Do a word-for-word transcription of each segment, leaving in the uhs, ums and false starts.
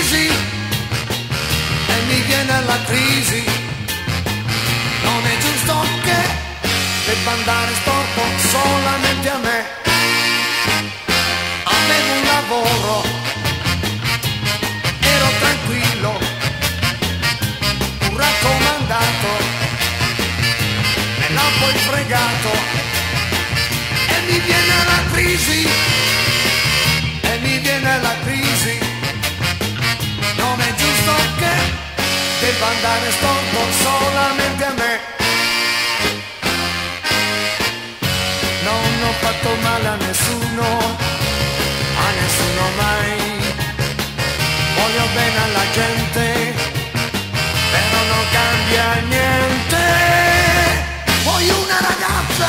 crisi, e mi viene la crisi. Non è giusto che debba andare storto solamente a me. Avevo un lavoro, ero tranquillo, un raccomandato, me l'ha poi fregato, e mi viene la crisi, e mi viene la crisi. Non è giusto che debba andare storto solamente a me. Non ho fatto male a nessuno, a nessuno mai. Voglio bene alla gente, però non cambia niente. Poi una ragazza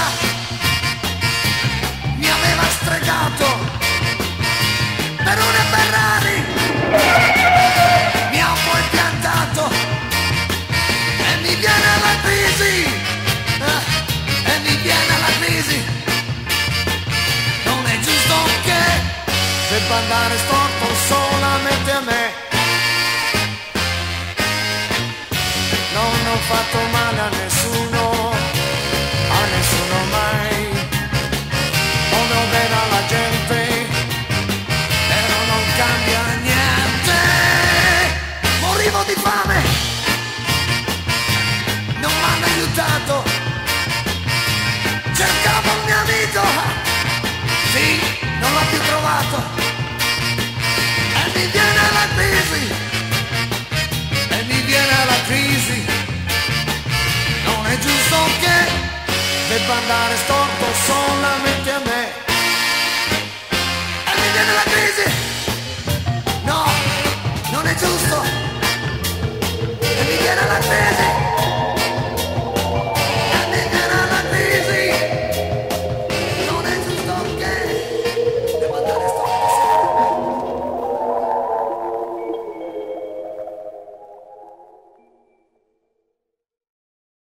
mi aveva stregato per una Ferrari, mi ha poi piantato, e mi viene la crisi, eh, e mi viene la crisi. Non è giusto che debba andare storto solamente a me. Non ho fatto male a nessuno, a nessuno mai. Voglio bene alla gente, però non cambia niente. Morivo di fame, non mi hanno aiutato. Cercavo un mio amico, sì, non l'ho più trovato, e mi viene la crisi, e mi viene la crisi. Non è giusto che debba andare storto solamente